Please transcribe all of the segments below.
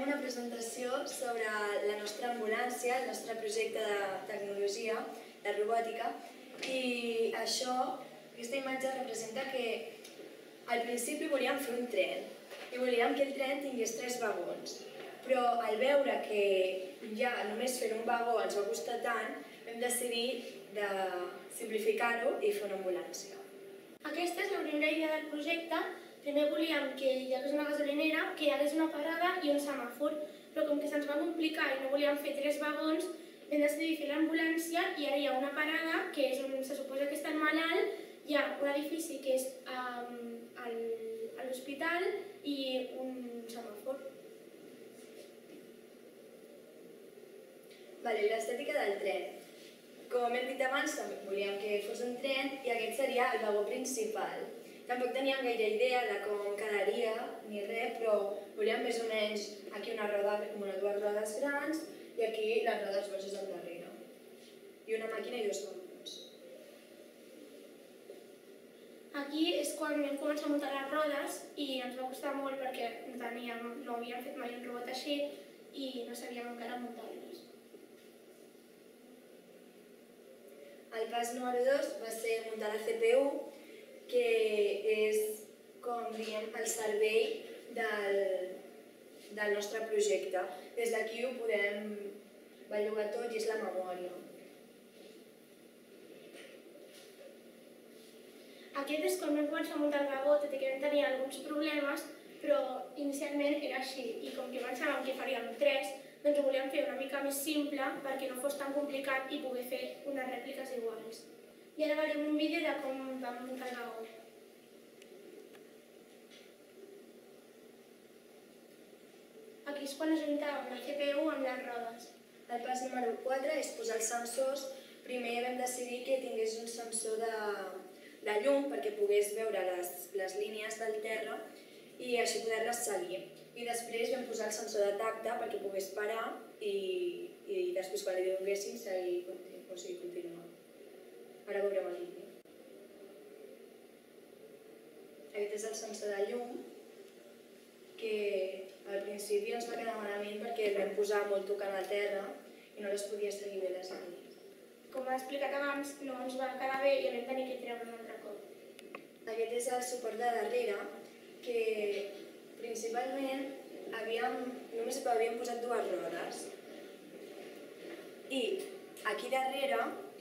una presentació sobre la nostra ambulància, el nostre projecte de tecnologia, de robòtica, i aquesta imatge representa que al principi volíem fer un tren i volíem que el tren tingués 3 vagons, però al veure que ja només fer un vagó ens va costar tant, vam decidir de simplificar-ho i fer una ambulància. Aquesta és la primera idea del projecte. Primer volíem que hi hagués una gasolinera, que hi hagués una parada i un semàfor, però com que se'ns va complicar i no volíem fer 3 vagons, vam decidir fer l'ambulància i ara hi ha una parada, que és on se suposa que està el malalt, hi ha un edifici que és a l'hospital i un semàfor. L'estètica del tren. Com hem dit abans, també volíem que fos un tren i aquest seria el vagó principal. Tampoc teníem gaire idea de com quedaria ni res, però volíem més o menys aquí una roda com 2 rodes grans i aquí les rodes boges al darrere. I una màquina i 2 vagons. Aquí és quan vam començar a muntar les rodes i ens va costar molt perquè no havíem fet mai un robot així i no sabíem encara muntar-los. El pas número 2 va ser muntar la CPU, que és, com diem, el cervell del nostre projecte. Des d'aquí ho podem bellugar tot i és la memòria. Aquest és quan vam començar a muntar el vagó, tot i que vam tenir alguns problemes, però inicialment era així i com que pensàvem que faríem 3, doncs ho volíem fer una mica més simple perquè no fos tan complicat i poder fer unes rèpliques iguals. I ara veurem un vídeo de com vam muntar el vagó. Aquí és quan ajuntàvem la CPU amb les rodes. El pas número 4 és posar els sensors. Primer vam decidir que tingués un sensor de llum perquè pogués veure les línies del terra i així poder-les seguir. I després vam posar el sensor de tacte perquè pogués parar i després quan li donéssim continuar. Ara veurem el vídeo. Aquest és el sensor de llum, que al principi ens va quedar malament perquè el vam posar molt tocant a terra i no les podia seguir bé les línies. Com he explicat abans, no ens va quedar bé i vam tenir que treure un altre cop. Aquest és el suport de darrere, que principalment només havíem posat 2 rodes. I aquí darrere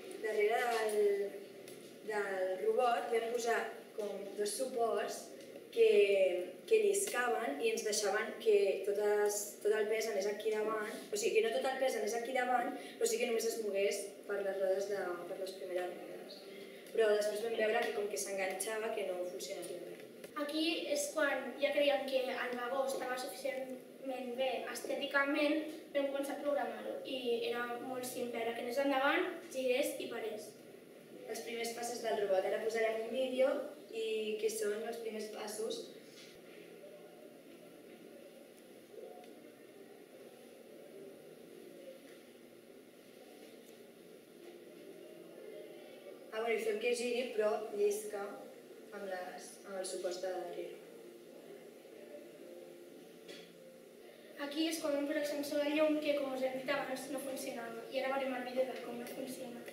del robot vam posar com 2 suports que lliscaven i ens deixaven que tot el pes anés aquí davant, o sigui que no tot el pes anés aquí davant, però sí que només es mogués per les rodes per les primeres rodes. Però després vam veure que com que s'enganxava que no funcionaria bé. Aquí és quan ja creiem que el vagó estava suficientment bé estèticament, vam començar a programar-ho i era molt simple, era que anés endavant, girés i parés. Els primers passos del robot. Ara posarem un vídeo i què són els primers passos. I fem que giri però llisca amb el suport de darrere. Aquí és quan vam posar el sensor de llum que, com us hem dit abans, no funcionava i ara veurem el vídeo de com no funciona.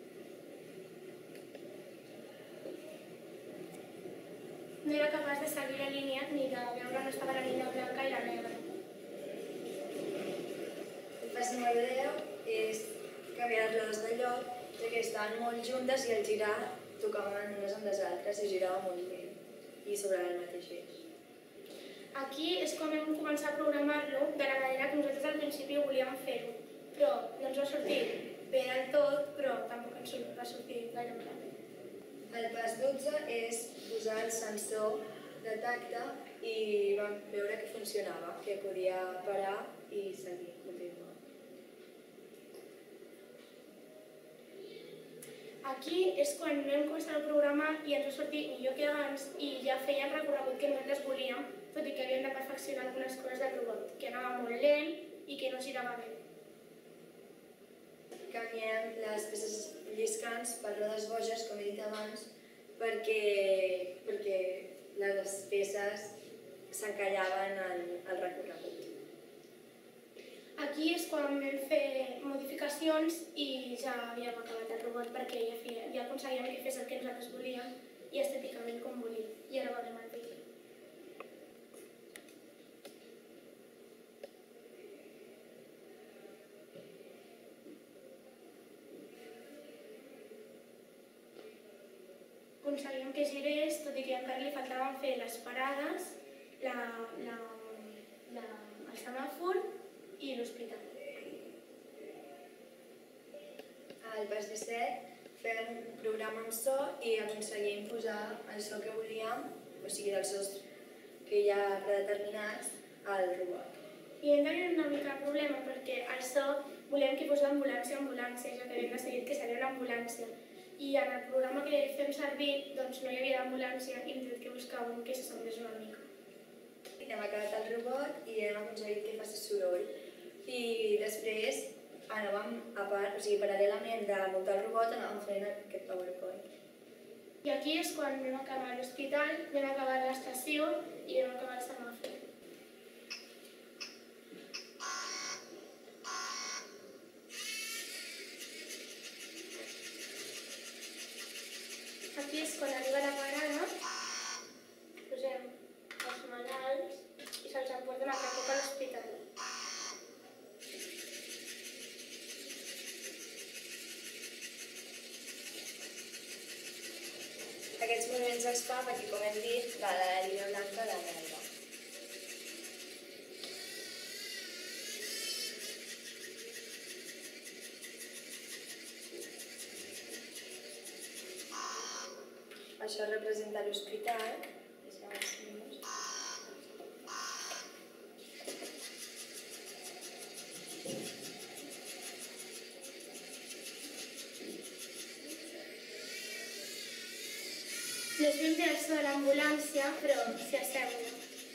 No era capaç de seguir la línia ni de veure on estava la línia blanca i la negra. El pas número 10 és canviar les rodes de lloc, perquè estaven molt juntes i al girar tocaven unes amb les altres i girava molt bé i sobre el mateix eix. Aquí és quan vam començar a programar-lo de la manera que nosaltres al principi volíem fer-ho, però no ens va sortir bé del tot, però tampoc ens va sortir gaire bé. El pas 12 és posar el sensor de tacte i vam veure que funcionava, que podia parar i seguir, continuar. Aquí és quan vam començar a programar i ens va sortir millor que abans i ja feia el recorregut que nosaltres volíem, tot i que havíem de perfeccionar algunes coses del robot, que anava molt lent i que no girava bé. Canviem les peces lliscants per rodes boges, com he dit abans, perquè les peces s'encallaven al recorregut. Aquí és quan vam fer modificacions i ja havíem acabat el robot perquè ja aconseguíem que fes el que nosaltres volíem i estèticament com volíem. I ara veurem el vídeo. Aconseguíem que girés, tot i que encara li faltaven fer les parades, el semàfor i l'hospital. Al pas 17 fem un programa amb so i aconseguim posar el so que volíem, o sigui, dels sos que hi ha predeterminats, al robot. I hem tenit una mica de problema perquè el so volem que fos l'ambulància, ja que havíem decidit que seria una ambulància. I en el programa que fem servir doncs no hi havia d'ambulància i hem dit que buscàvem que s'assemblés una mica. Hem acabat el robot i hem aconseguit que faci soroll. I després anàvem a part, o sigui, paral·lelament de muntar el robot, anàvem fent aquest PowerPoint. I aquí és quan vam acabar l'hospital, vam acabar l'estació i vam acabar el semàfor. Aquí és quan arriba la parada, posem els malalts i se'ls emporta un altre cop a l'hospital. Aquests moviments els fa perquè, com hem dit, la línia blanca a la negra. Això representa l'hospital. No és ben bé el so de l'ambulància, però s'hi assembla.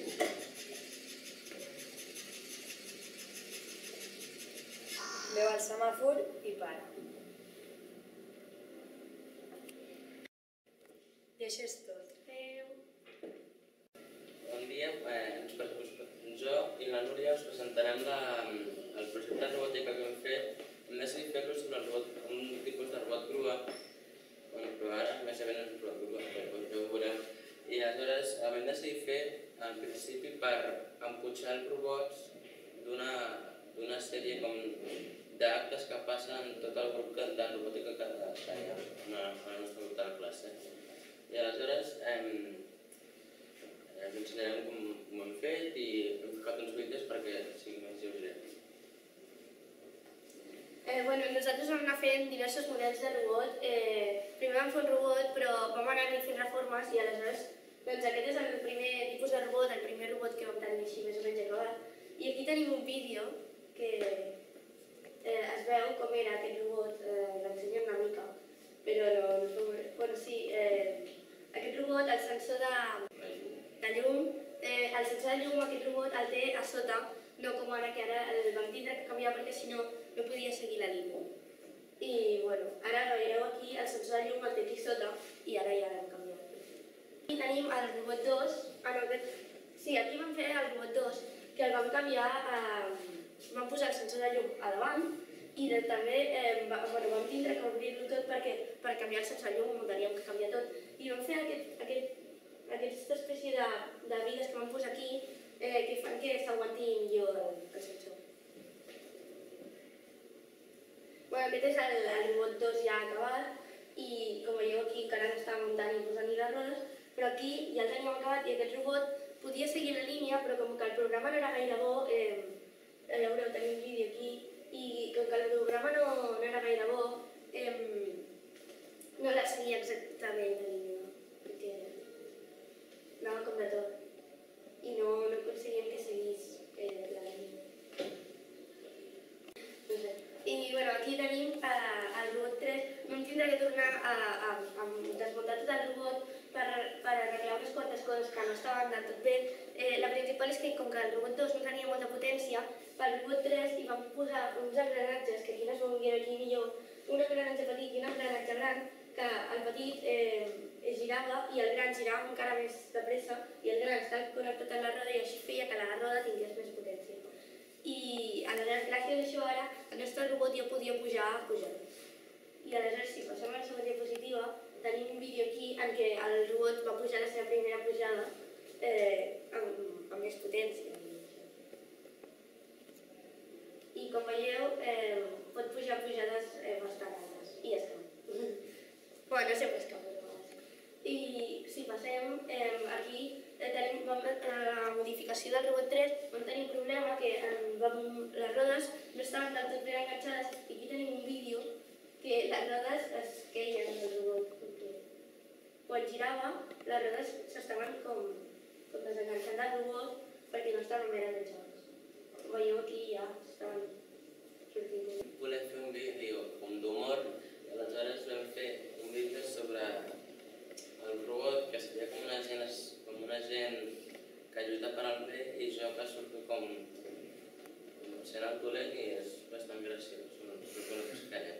Veu el semàfor i para. I això és tot. Adéu. Bon dia, jo i la Núria us presentarem el projecte de robòtica que hem fet. Hem decidit fer-lo sobre un tipus de robot grua. Però ara més o menys un robot grua, però ja ho veurem. I aleshores vam decidir fer, al principi, per empujar els robots d'una sèrie d'actes que passen en tot el grup de robòtica que hi ha en el nostre grup de la classe. I aleshores us ensenyarem com ho hem fet i hem ficat uns vídeos perquè sigui més lleuger. Nosaltres vam anar fent diversos models de robot. Primer vam fer un robot, però vam anar-hi fent reformes i aleshores aquest és el primer tipus de robot, el primer robot que vam tenir així més o menys acabat. I aquí tenim un vídeo que es veu com era aquest robot, l'ensenyem una mica, però no... Bueno, sí, aquest robot, el sensor de llum, aquest robot el té a sota, no com ara, que ara el vam tindre que canviar perquè si no no podia seguir la línia. I ara veieu aquí el sensor de llum el té aquí sota i ara ja l'hem canviat. Aquí tenim el robot 2, sí, aquí vam fer el robot 2, que el vam canviar, vam posar el sensor de llum a davant i també vam tindre que obrir-lo tot perquè per canviar el sensor de llum ho teníem que canviar tot. I vam fer aquesta espècie de bigues que vam posar aquí que fan que s'aguanti millor el sensor. Aquest és el robot 2 ja acabat i com veieu aquí encara no està muntant i posant-hi les rodes, però aquí ja el tenim acabat i aquest robot podia seguir la línia, però com que el programa no era gaire bo, ja veureu, tenim un vídeo aquí, i com que el programa no era gaire bo, no la seguia exactament la línia, perquè anava com de tot i no aconseguíem que seguís la línia. I aquí tenim el robot 3. Vam tindre que tornar a desmuntar tot el robot per arreglar unes quantes coses que no estaven del tot bé. La principal és que com que el robot 2 no tenia molta potència, pel robot 3 hi vam posar uns engranatges, que aquí no es veuen aquí millor, un engranatge petit i un engranatge gran, que el petit girava i el gran girava encara més de pressa i el gran estava connectat a la roda i així feia que la roda tingués més potència. I aleshores, gràcies a això ara, el nostre robot ja podia pujar pujant. I aleshores, si passem a la següent diapositiva, tenim un vídeo aquí en què el robot va pujar la seva primera pujada amb més potència. I com veieu, pot pujar pujades bastant altes. I ja està. Bueno, no sempre és cap de vegades. I si passem, aquí tenim la modificació del robot 3, on tenim un problema que les rodes no estaven del tot ben enganxades i aquí tenim un vídeo que les rodes es queien del robot. Quan girava, les rodes s'estaven com desenganxant del robot perquè no estaven ben enganxades. Veieu aquí ja estaven sortint. Volem fer un vídeo d'humor i aleshores vam fer un vídeo sobre el robot que seria com una gent que lluita per al bé i jo que surto com sent el dolent i és bastant graciós, no us callem.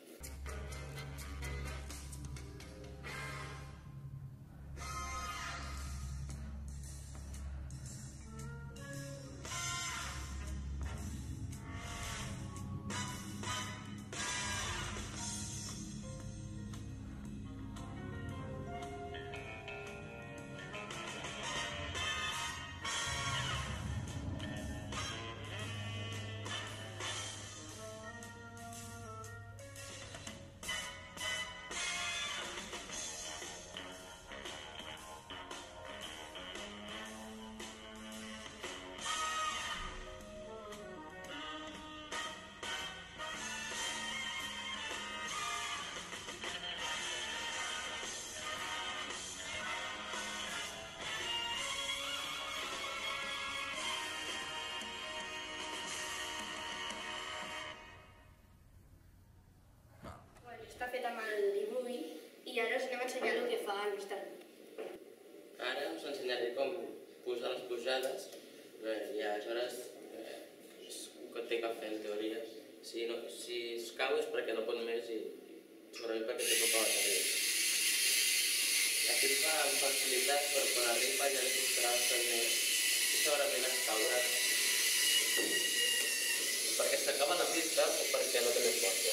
Està fet amb el iMovie i ara us anem a ensenyar el que fa el nostre robot. Ara us ensenyaré com posar les pujades i aleshores que té que fer en teoria. Si es cau és perquè no pot més i segurament perquè té poca bateria. Aquí fa amb facilitat, però quan arriba ja li costarà bastant més i segurament es caurà perquè s'acaba la pista o perquè no té més força.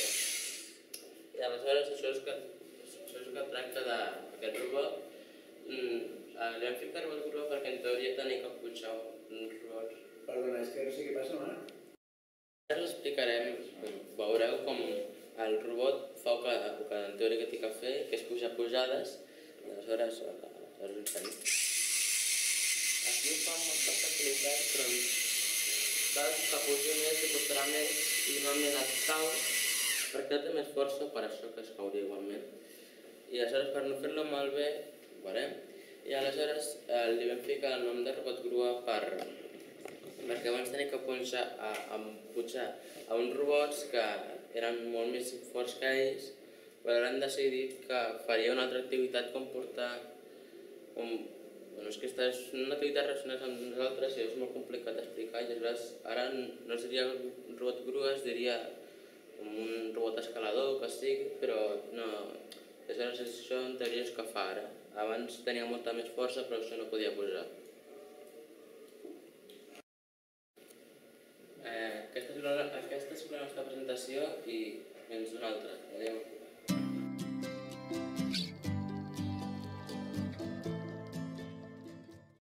I aleshores això és que tracta d'aquest robot. Li hem ficat robot grua perquè en teoria tenia que pujar un robot. Perdona, és que no sé què passa, Marc. Ara us explicarem, veureu com el robot fa el que en teoria té que fer, que és pujar pujades, i aleshores us ensenyo. Aquí ho fa amb molta facilitat, però cada cop que pugi més li costarà més i normalment es cau perquè no té més força, per això que es cauria igualment. I aleshores, per no fer-lo malbé, ho farem. I aleshores li vam ficar el nom de robot grua perquè abans tenia que pujar a uns robots que eren molt més forts que ells, però ara han decidit que faria una altra activitat com portar... És que és una activitat relacionada amb nosaltres i és molt complicat d'explicar. I aleshores ara no es diria robot grua, es diria un robot escalador que sigui, però no... Aleshores això en teoria és que fa ara. Abans tenia molta més força, però això no podia pujar. Aquesta és la nostra presentació i fins una altra. Adéu.